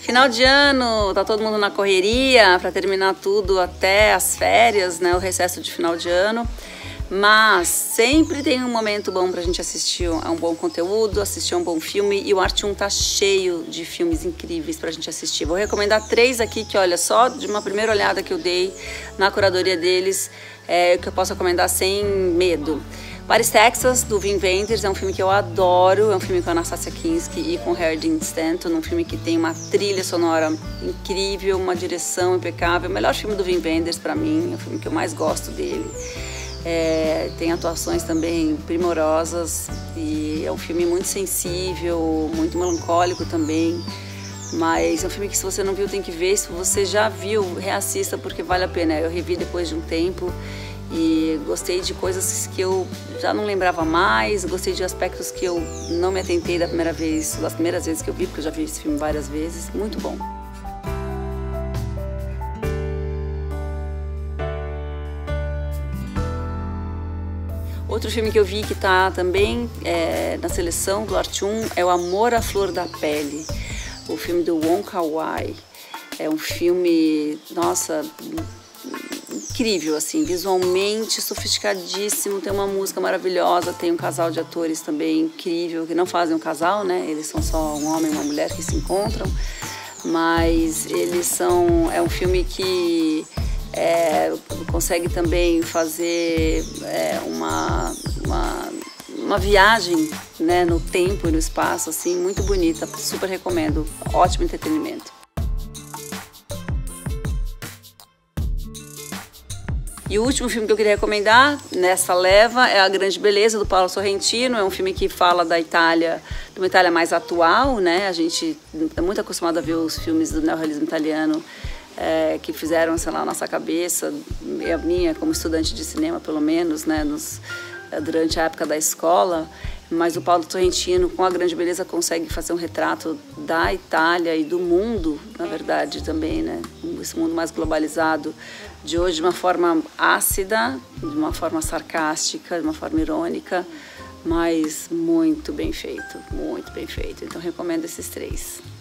Final de ano, tá todo mundo na correria para terminar tudo até as férias, né? O recesso de final de ano. Mas sempre tem um momento bom pra gente assistir a um bom conteúdo, assistir a um bom filme. E o Arte1 tá cheio de filmes incríveis pra gente assistir. Vou recomendar 3 aqui que, olha, só de uma primeira olhada que eu dei na curadoria deles, que eu posso recomendar sem medo. Paris, Texas, do Wim Wenders, é um filme que eu adoro, é um filme com a Anastasia Kinski e com Harry Dean Stanton, um filme que tem uma trilha sonora incrível, uma direção impecável, o melhor filme do Wim Wenders pra mim, é o filme que eu mais gosto dele. Tem atuações também primorosas e é um filme muito sensível, muito melancólico também, mas é um filme que se você não viu tem que ver, se você já viu, reassista porque vale a pena. Eu revi depois de um tempo e gostei de coisas que eu já não lembrava mais, gostei de aspectos que eu não me atentei das primeiras vezes que eu vi, porque eu já vi esse filme várias vezes, muito bom. Outro filme que eu vi que está também na seleção do Arte1 é O Amor à Flor da Pele, o filme do Wong Kar-wai. É um filme, nossa, incrível, assim, visualmente sofisticadíssimo, tem uma música maravilhosa, tem um casal de atores também incrível, que não fazem um casal, né? Eles são só um homem e uma mulher que se encontram, mas é um filme que consegue também fazer uma viagem, né, no tempo e no espaço, assim, muito bonita, super recomendo, ótimo entretenimento. E o último filme que eu queria recomendar nessa leva é A Grande Beleza, do Paolo Sorrentino. É um filme que fala da Itália, de uma Itália mais atual, né? A gente é muito acostumado a ver os filmes do neorrealismo italiano que fizeram, sei lá, a nossa cabeça, e a minha como estudante de cinema, pelo menos, né? Durante a época da escola. Mas o Paolo Sorrentino, com A Grande Beleza, consegue fazer um retrato da Itália e do mundo, na verdade, também, né? Esse mundo mais globalizado de hoje, de uma forma ácida, de uma forma sarcástica, de uma forma irônica, mas muito bem feito, muito bem feito. Então, recomendo esses 3.